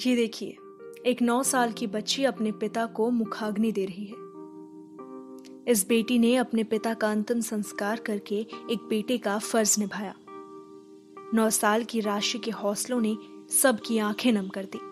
ये देखिए, एक 9 साल की बच्ची अपने पिता को मुखाग्नि दे रही है। इस बेटी ने अपने पिता का अंतिम संस्कार करके एक बेटे का फर्ज निभाया। 9 साल की राशि के हौसलों ने सबकी आंखें नम कर दी।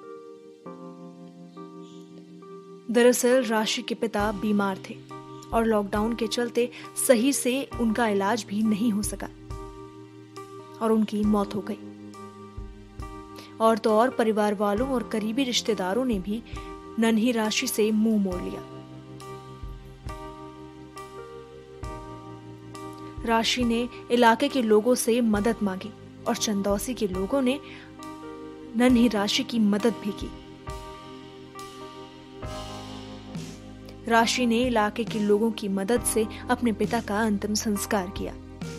दरअसल राशि के पिता बीमार थे और लॉकडाउन के चलते सही से उनका इलाज भी नहीं हो सका और उनकी मौत हो गई। और तो और परिवार वालों और करीबी रिश्तेदारों ने भी नन्ही राशि से मुंह मोड़ लिया। राशि ने इलाके के लोगों से मदद मांगी और चंदौसी के लोगों ने नन्ही राशि की मदद भी की। राशि ने इलाके के लोगों की मदद से अपने पिता का अंतिम संस्कार किया।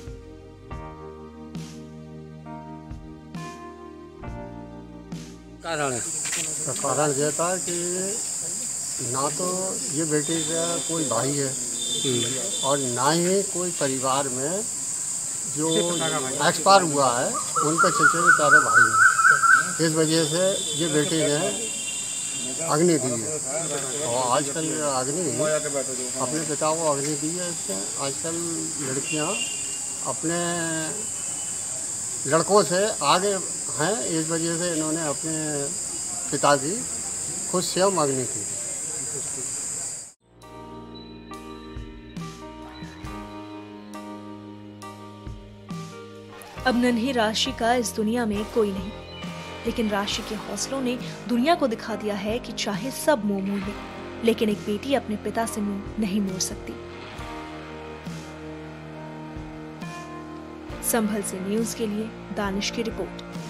कारण यह था कि ना तो ये बेटे का कोई भाई है और ना ही कोई परिवार में जो एक्सपायर हुआ है उनके चचेरे चारे भाई हैं। इस वजह से ये बेटे ने अग्नि दी है और आजकल अग्नि अपने पिता को अग्नि दी है। इससे आजकल लड़कियां अपने लड़कों से आगे हैं। इस वजह से इन्होंने अपने पिता की खुद स्वयं अग्नि की। अब नन्ही राशि का इस दुनिया में कोई नहीं, लेकिन राशि के हौसलों ने दुनिया को दिखा दिया है कि चाहे सब मुंह मोड़ लें, लेकिन एक बेटी अपने पिता से मुंह नहीं मोड़ सकती। संभल से न्यूज के लिए दानिश की रिपोर्ट।